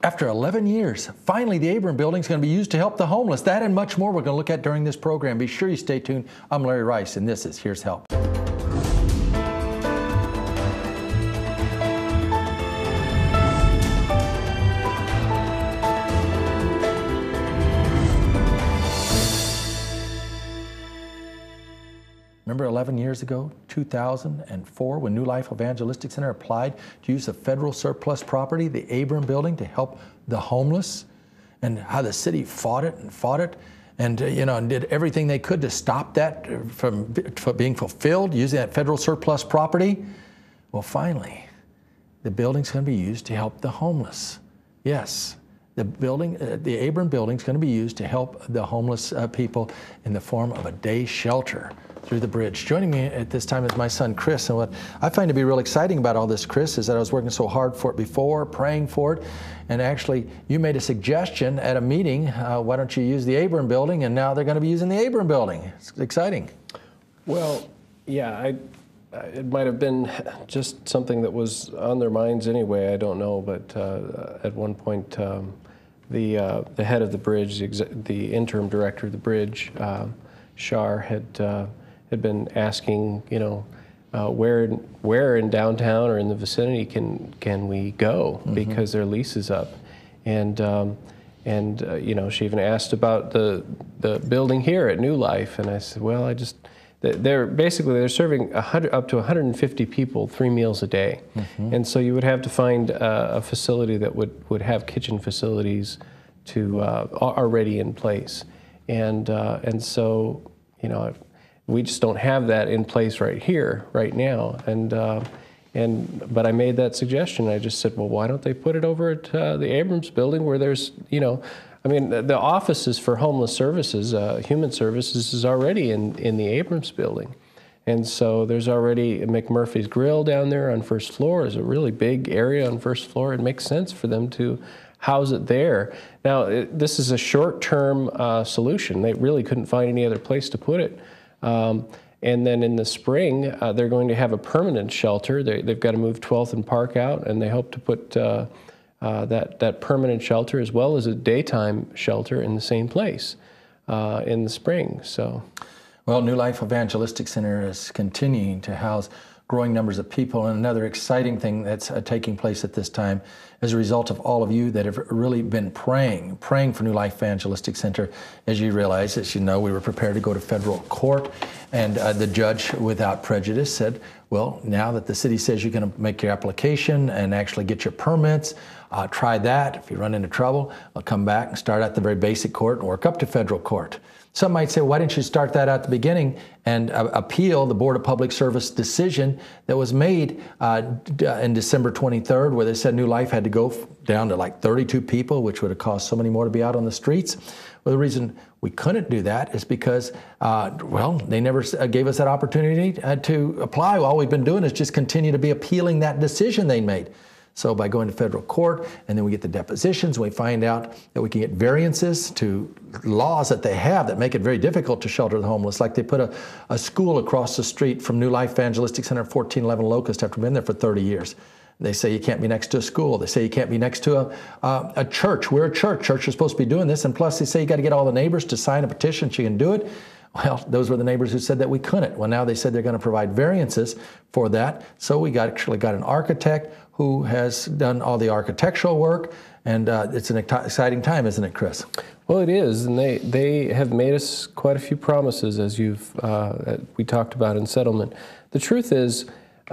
After 11 years, finally the Abrams building is going to be used to help the homeless. That and much more we're going to look at during this program. Be sure you stay tuned. I'm Larry Rice, and this is Here's Help. Remember 11 years ago, 2004, when New Life Evangelistic Center applied to use the federal surplus property, the Abrams building, to help the homeless, and how the city fought it, and and did everything they could to stop that from being fulfilled using that federal surplus property? Well, finally, the building's going to be used to help the homeless. Yes. The building, the Abrams building, is going to be used to help the homeless people in the form of a day shelter through the bridge. Joining me at this time is my son, Chris. And what I find to be real exciting about all this, Chris, is that I was working so hard for it before, praying for it. And actually, you made a suggestion at a meeting, why don't you use the Abrams building? And now they're going to be using the Abrams building. It's exciting. Well, yeah, it might have been just something that was on their minds anyway. I don't know, but at one point, the head of the bridge, the interim director of the bridge, Shar, had been asking, where in downtown or in the vicinity can we go, because their lease is up, and she even asked about the building here at New Life, and I said, well, they're serving up to 150 people 3 meals a day, and so you would have to find a facility that would have kitchen facilities already in place, and so we just don't have that in place right now, but I made that suggestion. I just said, well, why don't they put it over at the Abrams building, where there's the offices for homeless services, human services, is already in the Abrams building. And so there's already McMurphy's Grill down there on first floor. Is a really big area on first floor. It makes sense for them to house it there. Now, this is a short-term solution. They really couldn't find any other place to put it. And then in the spring, they're going to have a permanent shelter. They've got to move 12th and Park out, and they hope to put that permanent shelter as well as a daytime shelter in the same place in the spring. So, well, New Life Evangelistic Center is continuing to house growing numbers of people, and another exciting thing that's taking place at this time as a result of all of you that have really been praying for New Life Evangelistic Center. As you realize, as you know, we were prepared to go to federal court, and the judge, without prejudice, said, well, now that the city says you're going to make your application and actually get your permits, try that. If you run into trouble, I'll come back and start at the very basic court and work up to federal court. Some might say, why didn't you start that at the beginning and appeal the Board of Public Service decision that was made in December 23rd, where they said New Life had to go down to like 32 people, which would have cost so many more to be out on the streets? Well, the reason we couldn't do that is because, they never gave us that opportunity to apply. All we've been doing is just continue to be appealing that decision they made. So by going to federal court, and then we get the depositions, we find out that we can get variances to laws that they have that make it very difficult to shelter the homeless. Like they put a school across the street from New Life Evangelistic Center, 1411 Locust, after been there for 30 years. They say you can't be next to a school. They say you can't be next to a church. We're a church. Church is supposed to be doing this. And plus they say you got to get all the neighbors to sign a petition so you can do it. Well, those were the neighbors who said that we couldn't. Well, now they said they're going to provide variances for that. So we actually got an architect who has done all the architectural work, and it's an exciting time, isn't it, Chris? Well, it is, and they have made us quite a few promises, as we talked about in settlement. The truth is,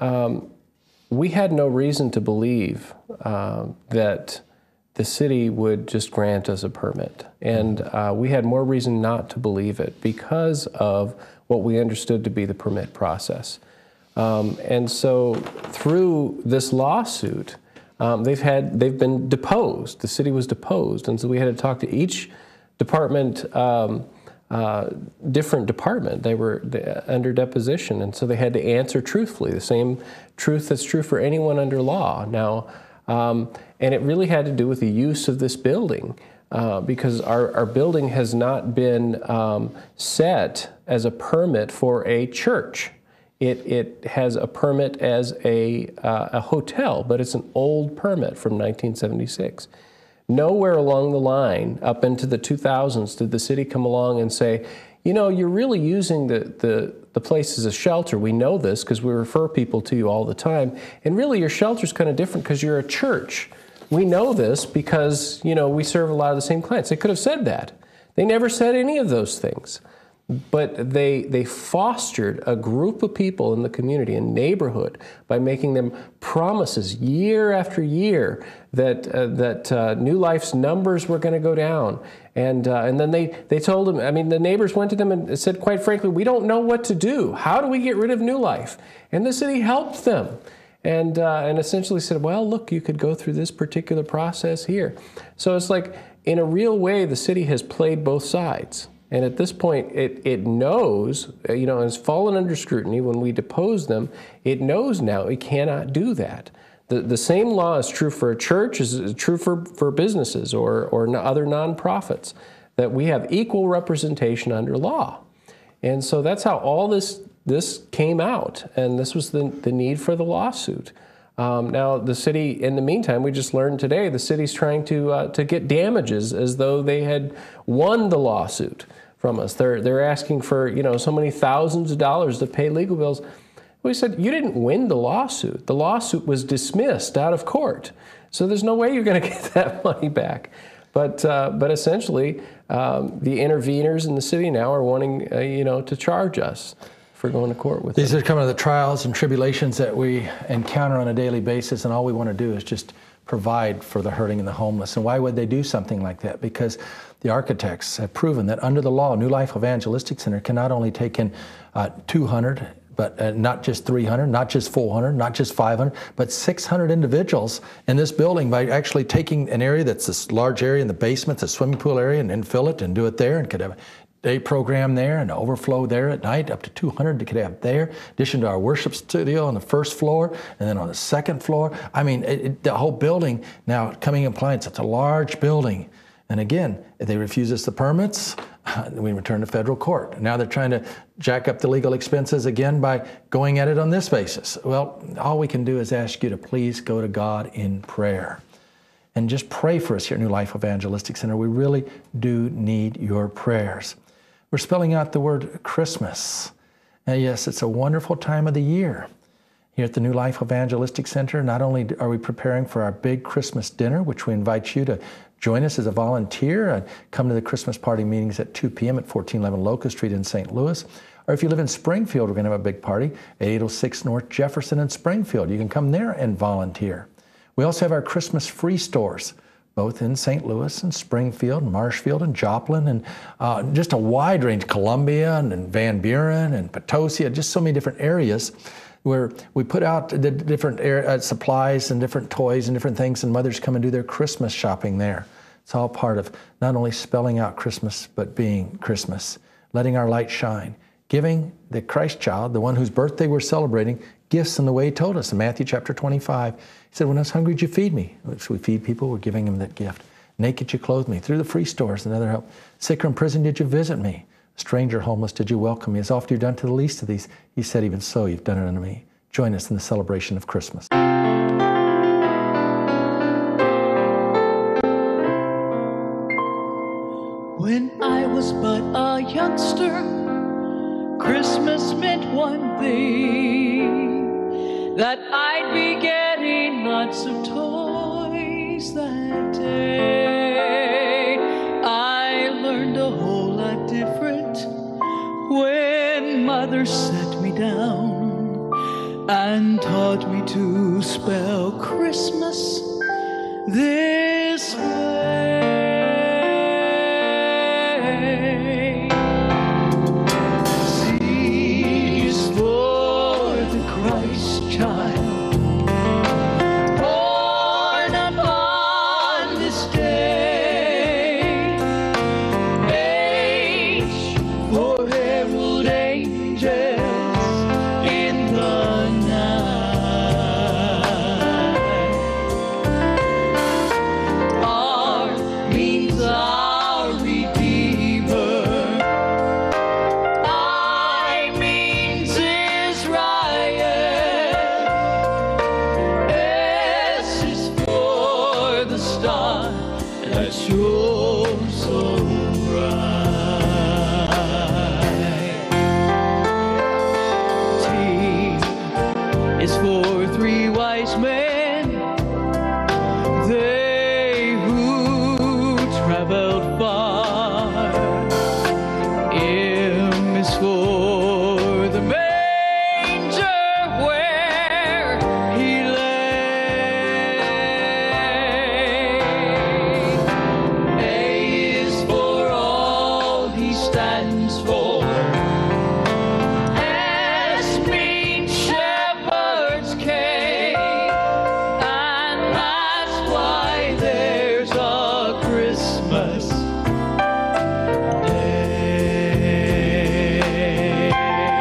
we had no reason to believe that the city would just grant us a permit. And we had more reason not to believe it because of what we understood to be the permit process. And so through this lawsuit, they've been deposed. The city was deposed. And so we had to talk to each department, different department. They were under deposition. And so they had to answer truthfully, the same truth that's true for anyone under law. Now, and it really had to do with the use of this building, because our building has not been set as a permit for a church. It has a permit as a hotel, but it's an old permit from 1976. Nowhere along the line, up into the 2000s, did the city come along and say, you know, you're really using the place as a shelter. We know this because we refer people to you all the time. And really, your shelter's kind of different because you're a church. We know this because, you know, we serve a lot of the same clients. They could have said that. They never said any of those things. But they fostered a group of people in the community and neighborhood by making them promises year after year that New Life's numbers were going to go down. And then they told them, I mean, the neighbors went to them and said, quite frankly, we don't know what to do. How do we get rid of New Life? And the city helped them and essentially said, well, look, you could go through this particular process here. So it's like, in a real way, the city has played both sides. And at this point, it knows, you know, it's fallen under scrutiny. When we depose them, it knows now it cannot do that. The same law is true for a church, is true for businesses or other nonprofits, that we have equal representation under law. And so that's how all this came out, and this was the need for the lawsuit. Now, the city, in the meantime, we just learned today, the city's trying to get damages as though they had won the lawsuit from us. They're asking for, you know, so many thousands of dollars to pay legal bills. We said, you didn't win the lawsuit. The lawsuit was dismissed out of court. So there's no way you're going to get that money back. But essentially, the interveners in the city now are wanting, you know, to charge us for going to court with These them. are some of the trials and tribulations that we encounter on a daily basis, and all we want to do is just provide for the hurting and the homeless. And why would they do something like that? Because the architects have proven that under the law, New Life Evangelistic Center can not only take in 200, but not just 300, not just 400, not just 500, but 600 individuals in this building by actually taking an area that's this large area in the basement, the swimming pool area, and fill it and do it there, and could have day program there and overflow there at night, up to 200 they could have there, in addition to our worship studio on the first floor, and then on the second floor. I mean, the whole building now coming in compliance. It's a large building. And again, if they refuse us the permits, we return to federal court. Now they're trying to jack up the legal expenses again by going at it on this basis. Well, all we can do is ask you to please go to God in prayer. And just pray for us here at New Life Evangelistic Center. We really do need your prayers. We're spelling out the word Christmas. And yes, it's a wonderful time of the year. Here at the New Life Evangelistic Center, not only are we preparing for our big Christmas dinner, which we invite you to join us as a volunteer and come to the Christmas party meetings at 2 p.m. at 1411 Locust Street in St. Louis. Or if you live in Springfield, we're going to have a big party at 806 North Jefferson in Springfield. You can come there and volunteer. We also have our Christmas free stores, both in St. Louis and Springfield, Marshfield and Joplin, and just a wide range, Columbia and Van Buren and Potosi, just so many different areas where we put out the different supplies and different toys and different things, and mothers come and do their Christmas shopping there. It's all part of not only spelling out Christmas, but being Christmas, letting our light shine, giving the Christ child, the one whose birthday we're celebrating, gifts in the way He told us in Matthew chapter 25. He said, when I was hungry, did you feed me? So we feed people, we're giving them that gift. Naked, you clothed me. Through the free stores and other help. Sick or in prison, did you visit me? Stranger, homeless, did you welcome me? As often you've done to the least of these, He said, even so, you've done it unto me. Join us in the celebration of Christmas. When I was but a youngster, Christmas meant one thing, that I'd be getting lots of toys that day. I learned a whole lot different when Mother sat me down and taught me to spell Christmas this way. C is for the Christ child, born upon this day. H for herald angels in the night. R means our Redeemer that shone so bright. T is for three wise men, they who traveled far. M is for the manger where he lay. A is for all he stands for. S means shepherds came, and that's why there's a Christmas day.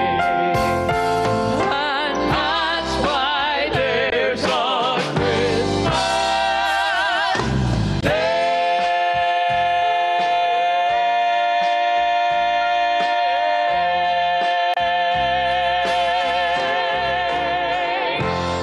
And that's why there's a Christmas day.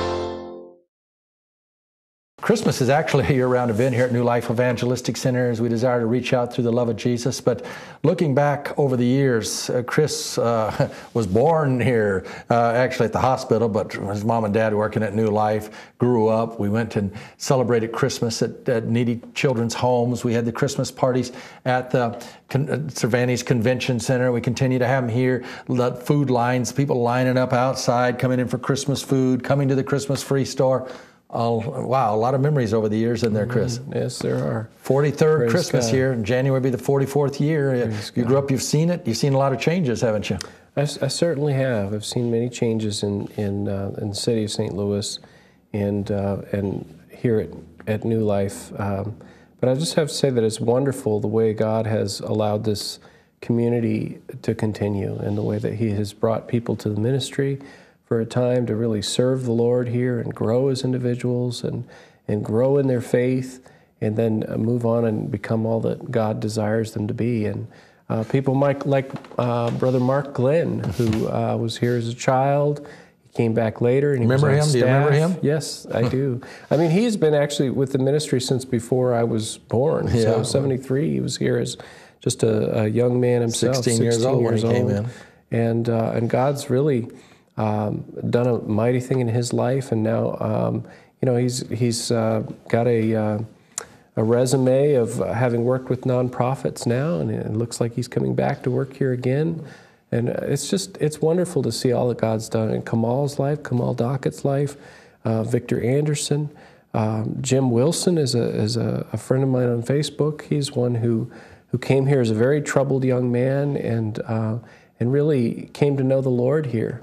Christmas is actually a year-round event here at New Life Evangelistic Center as we desire to reach out through the love of Jesus. But looking back over the years, Chris was born here, actually at the hospital, but his mom and dad working at New Life, grew up. We went and celebrated Christmas at needy children's homes. We had the Christmas parties at the Cervantes Convention Center. We continue to have them here. The food lines, people lining up outside, coming in for Christmas food, coming to the Christmas free store. Oh, wow, a lot of memories over the years in there, Chris. Yes, there are. 43rd Praise Christmas God. here, and January will be the 44th year. You grew up, you've seen it. You've seen a lot of changes, haven't you? I certainly have. I've seen many changes in the city of St. Louis and here at New Life. But I just have to say that it's wonderful the way God has allowed this community to continue and the way that He has brought people to the ministry for a time to really serve the Lord here and grow as individuals and grow in their faith and then move on and become all that God desires them to be. And people like Brother Mark Glenn, who was here as a child. He came back later. And he Remember was on him? Do you staff. remember him? Yes, I do. I mean, he's been actually with the ministry since before I was born. Yeah. So 73, he was here as just a young man himself. 16 years old when he came in. And God's really done a mighty thing in his life, and now he's got a resume of having worked with nonprofits now, and it looks like he's coming back to work here again. And it's wonderful to see all that God's done in Kamal's life, Kamal Dockett's life, Victor Anderson, Jim Wilson is a friend of mine on Facebook. He's one who came here as a very troubled young man and really came to know the Lord here.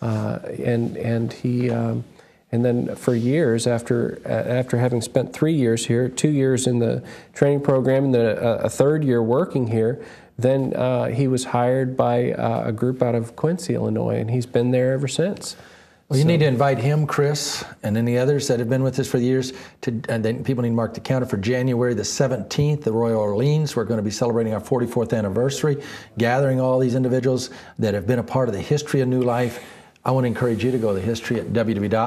And then for years, after having spent 3 years here, 2 years in the training program, and then a third year working here, then he was hired by a group out of Quincy, Illinois, and he's been there ever since. Well, you need to invite him, Chris, and any others that have been with us for the years. And then people need to mark the calendar for January the 17th, the Royal Orleans. We're going to be celebrating our 44th anniversary, gathering all these individuals that have been a part of the history of New Life. I want to encourage you to go to the history at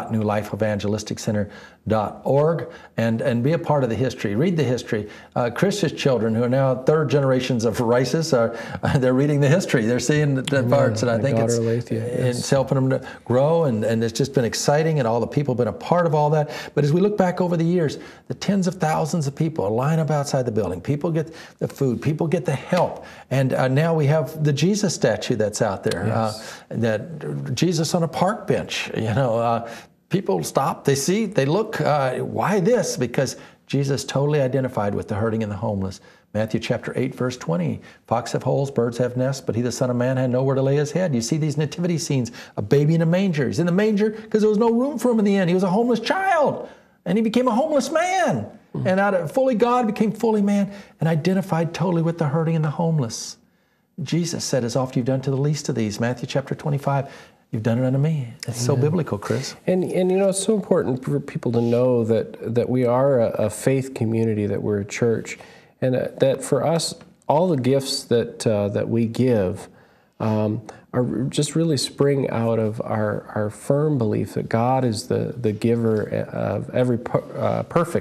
www.newlifeevangelisticcenter.org and be a part of the history. Read the history. Chris's children, who are now third generations of Rices, they're reading the history. They're seeing the parts, and I think it's helping them to grow, and it's just been exciting, and all the people have been a part of all that. But as we look back over the years, the tens of thousands of people line up outside the building. People get the food. People get the help. And now we have the Jesus statue that's out there. Yes. That Jesus on a park bench, people stop, they see, they look, why this? Because Jesus totally identified with the hurting and the homeless. Matthew chapter 8, verse 20, fox have holes, birds have nests, but he, the Son of Man, had nowhere to lay his head. You see these nativity scenes, a baby in a manger. He's in the manger because there was no room for him in the end. He was a homeless child, and he became a homeless man. And out of fully God, became fully man, and identified totally with the hurting and the homeless. Jesus said, as oft you've done to the least of these, Matthew chapter 25, you've done it unto me. It's so biblical, Chris. And it's so important for people to know that we are a faith community, that we're a church, and that for us, all the gifts that we give are just really spring out of our firm belief that God is the giver of every perfect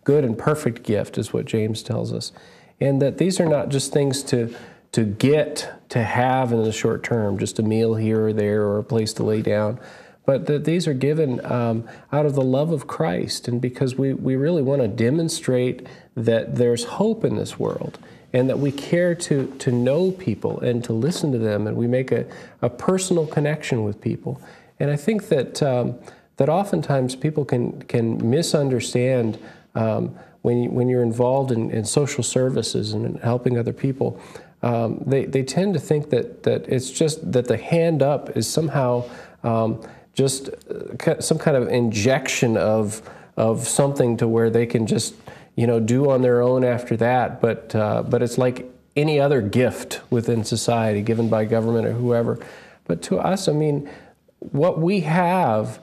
good and perfect gift, is what James tells us. And that these are not just things to have in the short term, just a meal here or there or a place to lay down, but that these are given out of the love of Christ, and because we really want to demonstrate that there's hope in this world, and that we care to know people and to listen to them, and we make a personal connection with people. And I think that that oftentimes people can misunderstand when you're involved in social services and in helping other people. They tend to think that it's just that the hand up is somehow just some kind of injection of something to where they can just do on their own after that. But it's like any other gift within society given by government or whoever. But to us, I mean, what we have,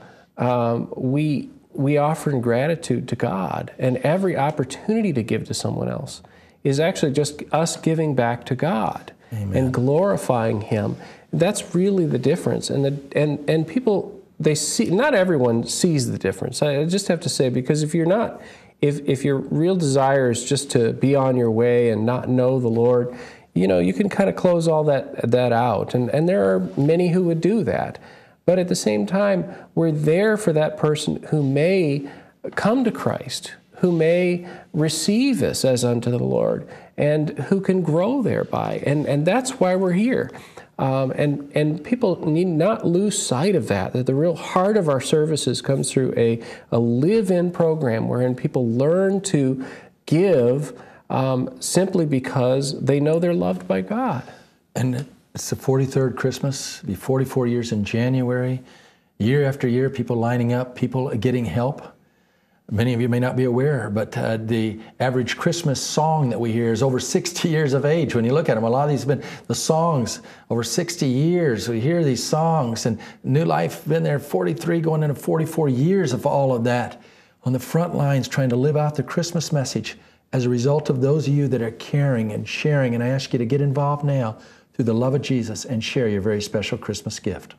we offer in gratitude to God, and every opportunity to give to someone else is actually just us giving back to God. Amen. And glorifying Him. That's really the difference. And people, they see, not everyone sees the difference. I just have to say, because if your real desire is just to be on your way and not know the Lord, you can kind of close all that out. And there are many who would do that. But at the same time, we're there for that person who may come to Christ, who may receive us as unto the Lord, and who can grow thereby. And that's why we're here. And people need not lose sight of that the real heart of our services comes through a live-in program wherein people learn to give simply because they know they're loved by God. And it's the 43rd Christmas, it'll be 44 years in January. Year after year, people lining up, people getting help. Many of you may not be aware, but the average Christmas song that we hear is over 60 years of age. When you look at them, a lot of these have been the songs over 60 years. We hear these songs, and New Life been there 43, going into 44 years of all of that on the front lines, trying to live out the Christmas message as a result of those of you that are caring and sharing. And I ask you to get involved now through the love of Jesus and share your very special Christmas gift.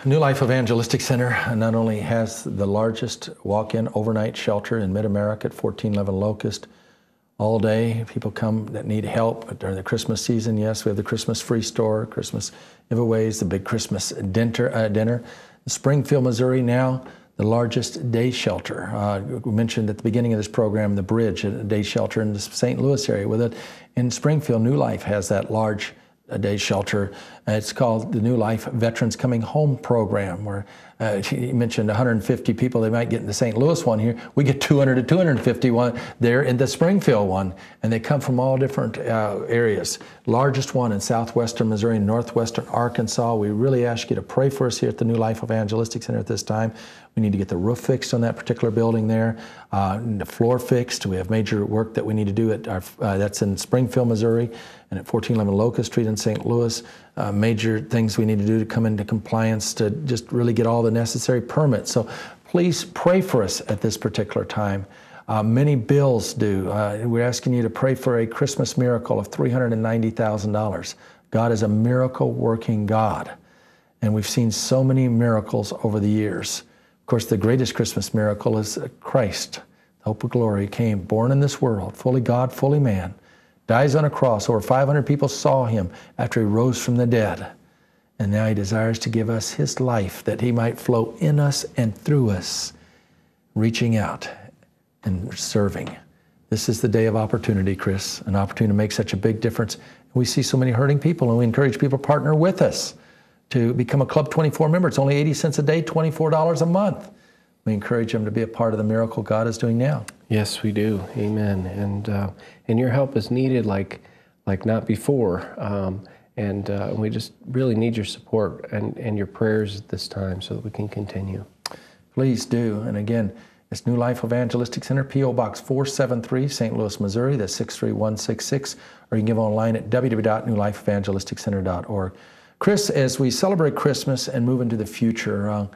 New Life Evangelistic Center not only has the largest walk-in overnight shelter in mid-America at 1411 Locust. All day, people come that need help during the Christmas season. Yes, we have the Christmas free store, Christmas giveaways, the big Christmas dinner. Springfield, Missouri now, the largest day shelter. We mentioned at the beginning of this program, the Bridge, a day shelter in the St. Louis area. With it in Springfield, New Life has that large day shelter. It's called the New Life Veterans Coming Home Program, where you mentioned 150 people they might get in the St. Louis one here. We get 200 to 250 one there in the Springfield one, and they come from all different areas. Largest one in southwestern Missouri and northwestern Arkansas. We really ask you to pray for us here at the New Life Evangelistic Center at this time. We need to get the roof fixed on that particular building there, the floor fixed. We have major work that we need to do at our, that's in Springfield, Missouri, and at 1411 Locust Street in St. Louis. Major things we need to do to come into compliance to just really get all the necessary permits. So please pray for us at this particular time. Many bills due. We're asking you to pray for a Christmas miracle of $390,000. God is a miracle-working God, and we've seen so many miracles over the years. Of course, the greatest Christmas miracle is Christ, the hope of glory, came, born in this world, fully God, fully man, dies on a cross. Over 500 people saw him after he rose from the dead. And now he desires to give us his life that he might flow in us and through us, reaching out and serving. This is the day of opportunity, Chris, an opportunity to make such a big difference. We see so many hurting people, and we encourage people to partner with us to become a Club 24 member. It's only 80 cents a day, $24 a month. We encourage them to be a part of the miracle God is doing now. Yes, we do. Amen. And your help is needed like not before. And we just really need your support and your prayers at this time so that we can continue. Please do. And again, it's New Life Evangelistic Center, P.O. Box 473, St. Louis, Missouri. That's 63166. Or you can give online at www.newlifeevangelisticcenter.org. Chris, as we celebrate Christmas and move into the future,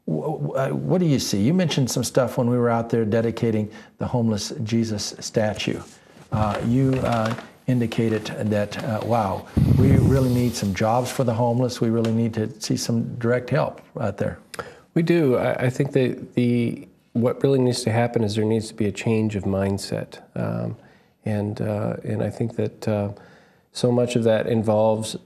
what do you see? You mentioned some stuff when we were out there dedicating the homeless Jesus statue. You indicated that, wow, we really need some jobs for the homeless. We really need to see some direct help out there. We do. I think that what really needs to happen is there needs to be a change of mindset. And I think that so much of that involves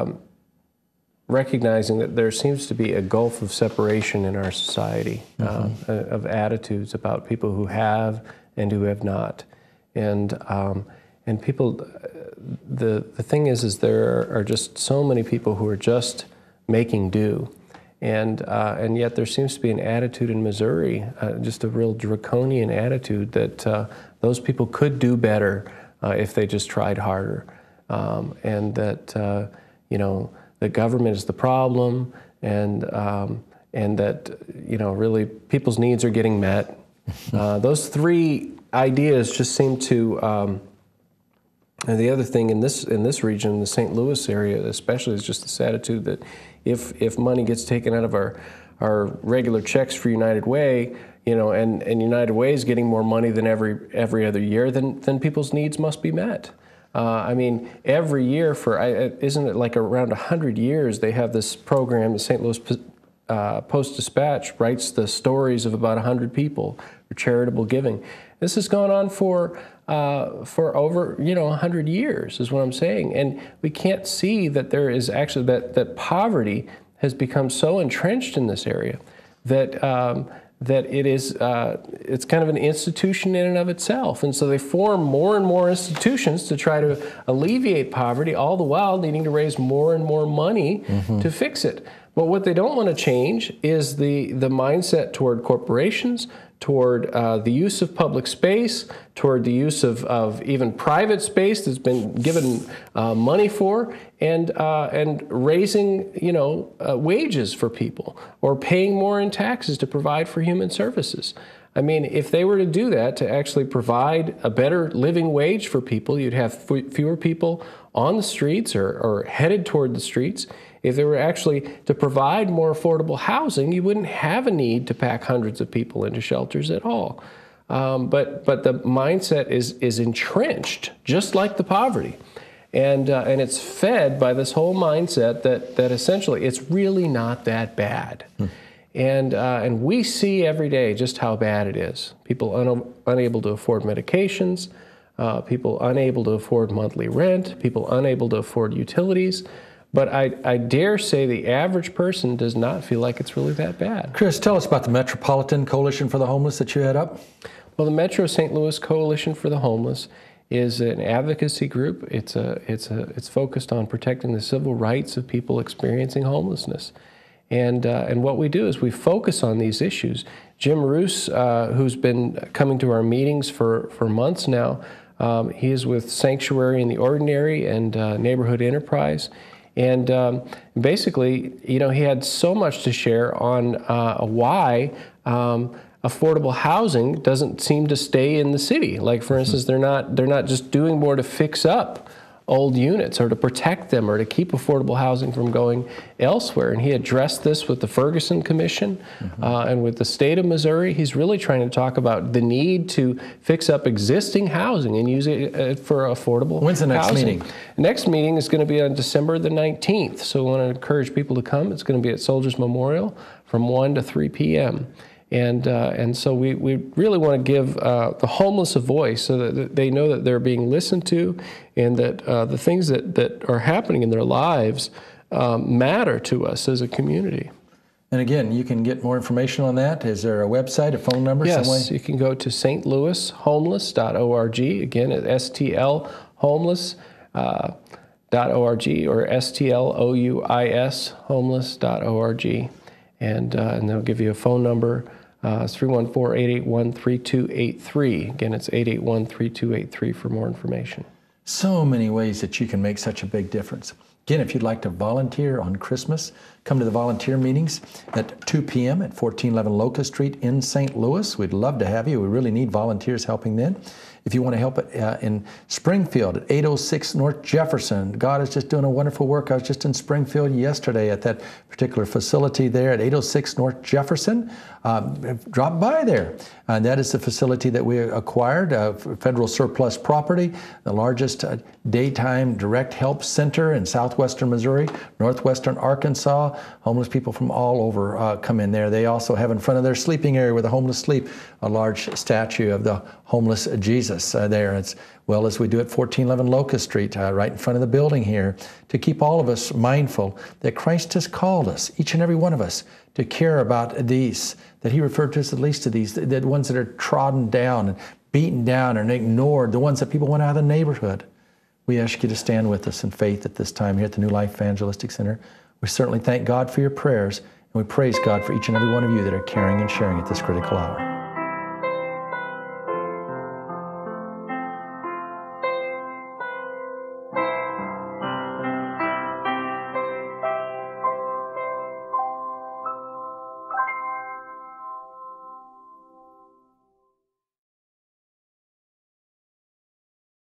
recognizing that there seems to be a gulf of separation in our society, of attitudes about people who have and who have not. And people, the thing is there are just so many people who are just making do. And yet there seems to be an attitude in Missouri, just a real draconian attitude that those people could do better if they just tried harder. And that, the government is the problem, and that, really people's needs are getting met. Those three ideas just seem to, and the other thing in this region, the St. Louis area especially, is just this attitude that if money gets taken out of our regular checks for United Way, and United Way is getting more money than every other year, then people's needs must be met. Every year isn't it like around 100 years, they have this program, the St. Louis Post-Dispatch writes the stories of about 100 people for charitable giving. This has gone on for over 100 years, is what I'm saying. And we can't see that there is actually that poverty has become so entrenched in this area that it is it's kind of an institution in and of itself. And so they form more and more institutions to try to alleviate poverty, all the while needing to raise more and more money to fix it. But what they don't want to change is the mindset toward corporations, toward the use of public space, toward the use of even private space that's been given money for, and raising wages for people, or paying more in taxes to provide for human services. If they were to do that, to actually provide a better living wage for people, you'd have fewer people on the streets or headed toward the streets. If they were actually to provide more affordable housing, you wouldn't have a need to pack hundreds of people into shelters at all. But the mindset is entrenched, just like the poverty. And it's fed by this whole mindset that essentially it's really not that bad. And we see every day just how bad it is. People unable to afford medications, people unable to afford monthly rent, people unable to afford utilities. But I dare say the average person does not feel like it's really that bad. Chris, tell us about the Metropolitan Coalition for the Homeless that you head up. Well, the Metro St. Louis Coalition for the Homeless is an advocacy group. It's focused on protecting the civil rights of people experiencing homelessness. And what we do is we focus on these issues. Jim Roos, who's been coming to our meetings for months now, he is with Sanctuary in the Ordinary and Neighborhood Enterprise. And basically, you know, he had so much to share on why affordable housing doesn't seem to stay in the city. Like, for instance, they're not just doing more to fix up old units or to protect them or to keep affordable housing from going elsewhere. And he addressed this with the Ferguson Commission and with the state of Missouri. He's really trying to talk about the need to fix up existing housing and use it for affordable housing. When's the next meeting? The next meeting is going to be on December the 19th. So we want to encourage people to come. It's going to be at Soldiers Memorial from 1 to 3 p.m. And so we really want to give the homeless a voice so that they know that they're being listened to and that the things that are happening in their lives matter to us as a community. And again, you can get more information on that. Is there a website, a phone number, some way? Yes, you can go to stlouishomeless.org. Again, at stlhomeless.org or stlouis homeless.org. And they'll give you a phone number. It's 314-881-3283. Again, it's 881-3283 for more information. So many ways that you can make such a big difference. Again, if you'd like to volunteer on Christmas, come to the volunteer meetings at 2 p.m. at 1411 Locust Street in St. Louis. We'd love to have you. We really need volunteers helping then. If you want to help in Springfield at 806 North Jefferson, God is just doing a wonderful work. I was just in Springfield yesterday at that particular facility there at 806 North Jefferson. Drop by there. That is the facility that we acquired, federal surplus property, the largest daytime direct help center in southwestern Missouri, northwestern Arkansas. Homeless people from all over come in there. They also have in front of their sleeping area where the homeless sleep a large statue of the homeless Jesus there, as well as we do at 1411 Locust Street, right in front of the building here, to keep all of us mindful that Christ has called us, each and every one of us, to care about these, that he referred to us at least to these, the ones that are trodden down and beaten down and ignored, the ones that people want out of the neighborhood. We ask you to stand with us in faith at this time here at the New Life Evangelistic Center. We certainly thank God for your prayers, and we praise God for each and every one of you that are caring and sharing at this critical hour.